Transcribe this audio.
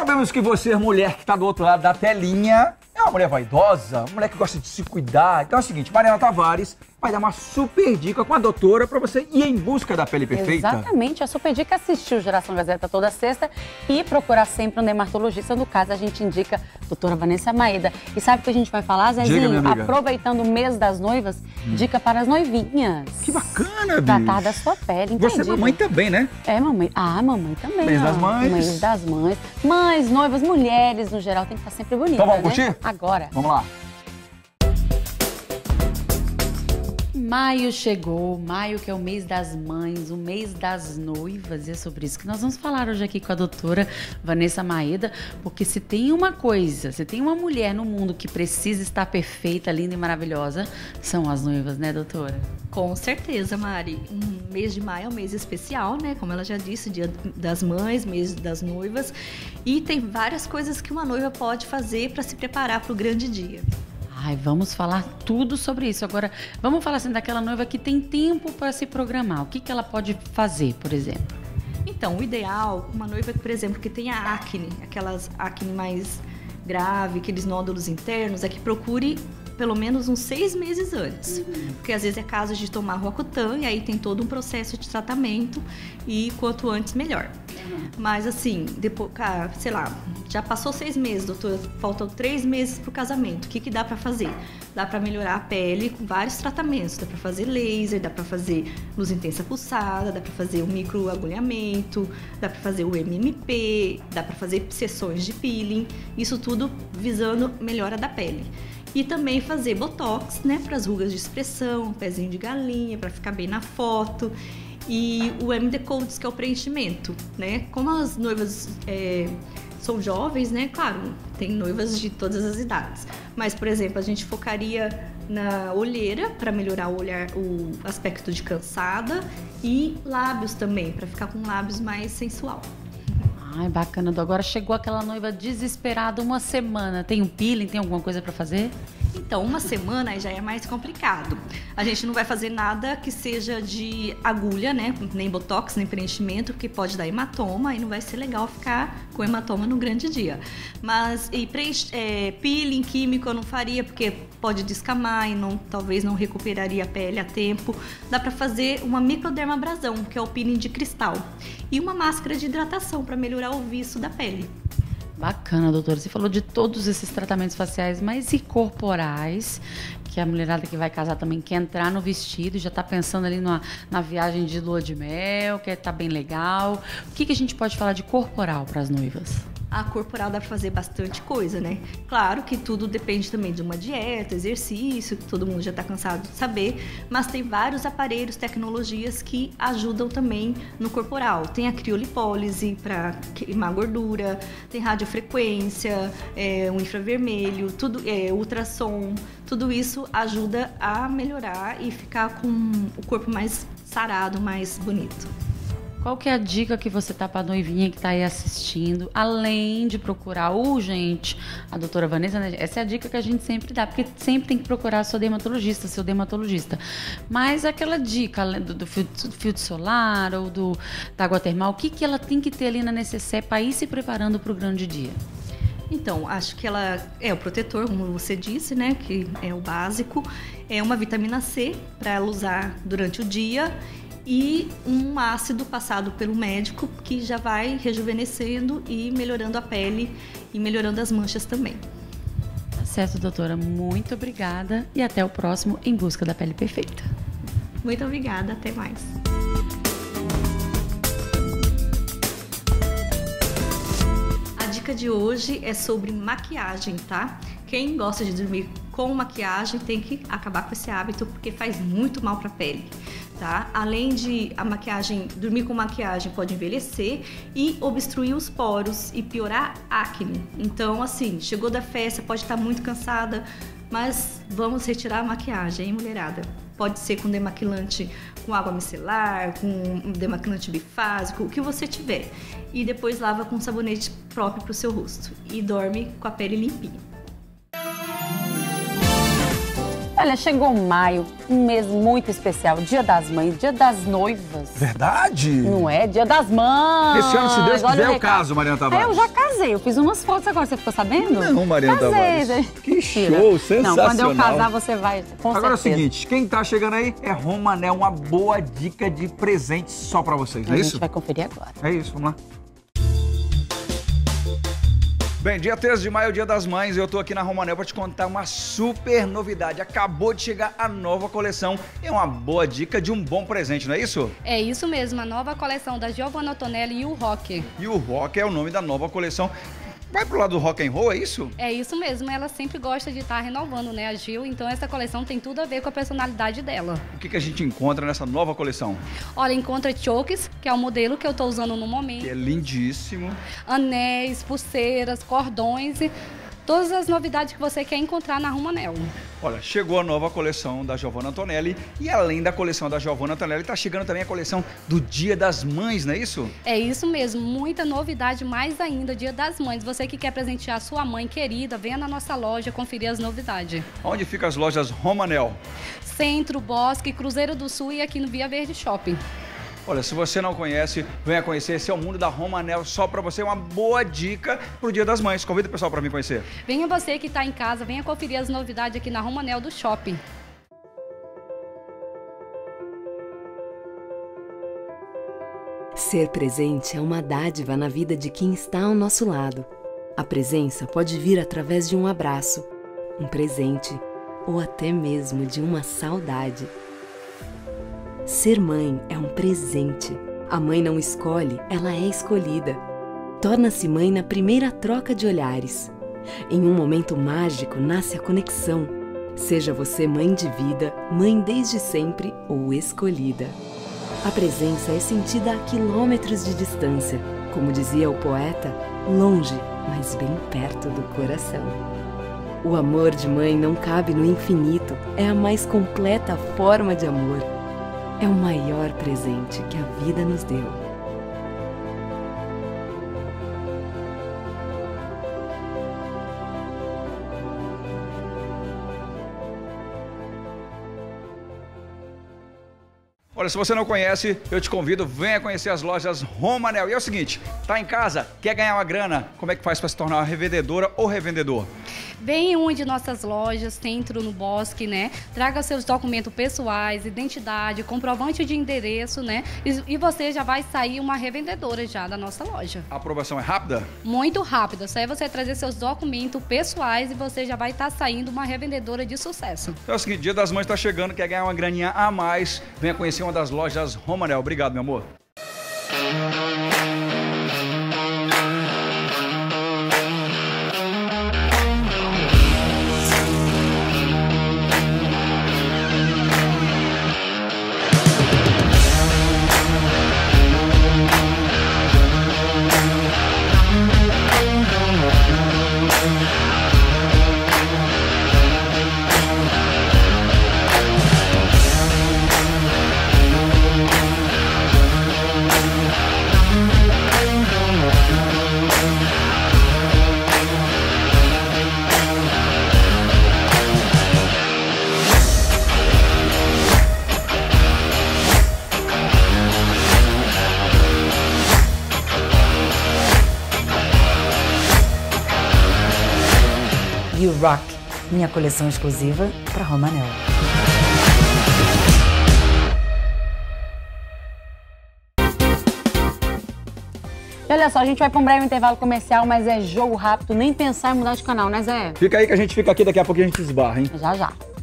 Sabemos que você, mulher que está do outro lado da telinha, é uma mulher vaidosa, uma mulher que gosta de se cuidar. Então é o seguinte, Mariana Tavares vai dar uma super dica com a doutora para você ir em busca da pele perfeita. Exatamente, a super dica é assistir o Geração Gazeta toda sexta e procurar sempre um dermatologista. No caso, a gente indica a doutora Vanessa Maeda. E sabe o que a gente vai falar, Zezinho? Diga, aproveitando o mês das noivas, dica para as noivinhas. Que bacana, bicho. Tratar da sua pele, entendi. Você é mamãe também, né? É, mamãe. Ah, mamãe também. Mês das mães. Mês das mães. Mães, noivas, mulheres, no geral, tem que estar sempre bonita, Então vamos né? curtir? Agora. Vamos lá. Maio chegou, maio que é o mês das mães, o mês das noivas, e é sobre isso que nós vamos falar hoje aqui com a doutora Vanessa Maeda, porque se tem uma coisa, se tem uma mulher no mundo que precisa estar perfeita, linda e maravilhosa, são as noivas, né, doutora? Com certeza, Mari. Um mês de maio é um mês especial, né? Como ela já disse, dia das mães, mês das noivas, e tem várias coisas que uma noiva pode fazer para se preparar para o grande dia. Ai, vamos falar tudo sobre isso. Agora, vamos falar assim daquela noiva que tem tempo para se programar. O que ela pode fazer, por exemplo? Então, o ideal, uma noiva, por exemplo, que tenha acne, aquelas acne mais grave, aqueles nódulos internos, é que procure pelo menos uns 6 meses antes. Porque às vezes é caso de tomar Roacutan e aí tem todo um processo de tratamento e quanto antes melhor. Mas assim, depois, sei lá, já passou 6 meses, doutora, faltam 3 meses pro casamento. O que dá pra fazer? Dá pra melhorar a pele com vários tratamentos. Dá pra fazer laser, dá pra fazer luz intensa pulsada, dá pra fazer o microagulhamento, dá pra fazer o MMP, dá pra fazer sessões de peeling. Isso tudo visando melhora da pele. E também fazer botox, né, para as rugas de expressão, pezinho de galinha, para ficar bem na foto. E o MD Codes, que é o preenchimento, né? Como as noivas são jovens, né? Claro, tem noivas de todas as idades. Mas, por exemplo, a gente focaria na olheira para melhorar o aspecto de cansada e lábios também, para ficar com lábios mais sensual. Ai, bacana. Agora chegou aquela noiva desesperada, uma semana. Tem um peeling, tem alguma coisa para fazer? Então, uma semana aí já é mais complicado. A gente não vai fazer nada que seja de agulha, né? Nem botox, nem preenchimento, porque pode dar hematoma e não vai ser legal ficar com hematoma no grande dia. Mas peeling químico eu não faria, porque pode descamar e talvez não recuperaria a pele a tempo. Dá para fazer uma microdermabrasão, que é o peeling de cristal. E uma máscara de hidratação para melhorar o viço da pele. Bacana, doutora. Você falou de todos esses tratamentos faciais, mas e corporais? Que a mulherada que vai casar também quer entrar no vestido, já está pensando ali na viagem de lua de mel, quer estar bem legal. O que a gente pode falar de corporal para as noivas? A corporal dá para fazer bastante coisa, né? Claro que tudo depende também de uma dieta, exercício, que todo mundo já está cansado de saber, mas tem vários aparelhos, tecnologias que ajudam também no corporal. Tem a criolipólise para queimar gordura, tem radiofrequência, o infravermelho, ultrassom, tudo isso ajuda a melhorar e ficar com o corpo mais sarado, mais bonito. Qual que é a dica que você tá para a noivinha que tá aí assistindo, além de procurar urgente a doutora Vanessa, né? Essa é a dica que a gente sempre dá, porque sempre tem que procurar seu dermatologista. Mas aquela dica do filtro solar ou da água termal, o que ela tem que ter ali na necessaire para ir se preparando para o grande dia? Então, acho que ela é o protetor, como você disse, né? Que é o básico. É uma vitamina C para ela usar durante o dia. E um ácido passado pelo médico que já vai rejuvenescendo e melhorando a pele e melhorando as manchas também. Tá certo, doutora. Muito obrigada e até o próximo Em Busca da Pele Perfeita. Muito obrigada, até mais. A dica de hoje é sobre maquiagem, tá? Quem gosta de dormir com maquiagem tem que acabar com esse hábito porque faz muito mal para a pele. Tá? Além de dormir com maquiagem pode envelhecer e obstruir os poros e piorar a acne. Então, assim, chegou da festa, pode estar muito cansada, mas vamos retirar a maquiagem, hein, mulherada? Pode ser com demaquilante com água micelar, com demaquilante bifásico, o que você tiver. E depois lava com sabonete próprio para o seu rosto e dorme com a pele limpinha. Olha, chegou maio, um mês muito especial, Dia das Mães, Dia das Noivas. Verdade? Não é? Dia das Mães. Esse ano, se Deus quiser, é o caso, Mariana Tavares. Eu já casei, eu fiz umas fotos agora, você ficou sabendo? Não, Mariana Tavares. Que show, sensacional. Não, quando eu casar, você vai, com Agora certeza. é o seguinte, quem tá chegando aí é Romanel, uma boa dica de presente só pra vocês, não é A isso? gente vai conferir agora. É isso, vamos lá. Bem, dia 13 de maio, Dia das Mães, eu tô aqui na Romanel para te contar uma super novidade. Acabou de chegar a nova coleção e é uma boa dica de um bom presente, não é isso? É isso mesmo, a nova coleção da Giovanna Antonelli e o Rock. E o Rock é o nome da nova coleção. Vai pro lado do rock and roll, é isso? É isso mesmo, ela sempre gosta de estar renovando, né, a Gil, então essa coleção tem tudo a ver com a personalidade dela. O que a gente encontra nessa nova coleção? Olha, encontra chokes, que é o modelo que eu tô usando no momento. Que é lindíssimo. Anéis, pulseiras, cordões e todas as novidades que você quer encontrar na Romanel. Olha, chegou a nova coleção da Giovanna Antonelli e além da coleção da Giovanna Antonelli, tá chegando também a coleção do Dia das Mães, não é isso? É isso mesmo, muita novidade, mais ainda, Dia das Mães. Você que quer presentear sua mãe querida, venha na nossa loja conferir as novidades. Onde ficam as lojas Romanel? Centro, Bosque, Cruzeiro do Sul e aqui no Via Verde Shopping. Olha, se você não conhece, venha conhecer. Esse é o mundo da Romanel, só pra você, uma boa dica pro Dia das Mães. Convida o pessoal pra vir conhecer. Venha você que tá em casa, venha conferir as novidades aqui na Romanel do Shopping. Ser presente é uma dádiva na vida de quem está ao nosso lado. A presença pode vir através de um abraço, um presente ou até mesmo de uma saudade. Ser mãe é um presente. A mãe não escolhe, ela é escolhida. Torna-se mãe na primeira troca de olhares. Em um momento mágico nasce a conexão. Seja você mãe de vida, mãe desde sempre ou escolhida. A presença é sentida a quilômetros de distância. Como dizia o poeta, longe, mas bem perto do coração. O amor de mãe não cabe no infinito, é a mais completa forma de amor. É o maior presente que a vida nos deu. Olha, se você não conhece, eu te convido, venha conhecer as lojas Romanel. E é o seguinte, tá em casa, quer ganhar uma grana? Como é que faz para se tornar uma revendedora ou revendedor? Vem em uma de nossas lojas, Centro no Bosque, né? Traga seus documentos pessoais, identidade, comprovante de endereço, né? E você já vai sair uma revendedora já da nossa loja. A aprovação é rápida? Muito rápida. Só é você trazer seus documentos pessoais e você já vai estar saindo uma revendedora de sucesso. Então é o seguinte, Dia das Mães tá chegando, quer ganhar uma graninha a mais? Venha conhecer uma das lojas Romanel. Obrigado, meu amor. You Rock, minha coleção exclusiva para Romanel. E olha só, a gente vai para um breve intervalo comercial, mas é jogo rápido, nem pensar em mudar de canal, né, Zé? Fica aí que a gente fica aqui, daqui a pouco a gente esbarra, hein? Já, já.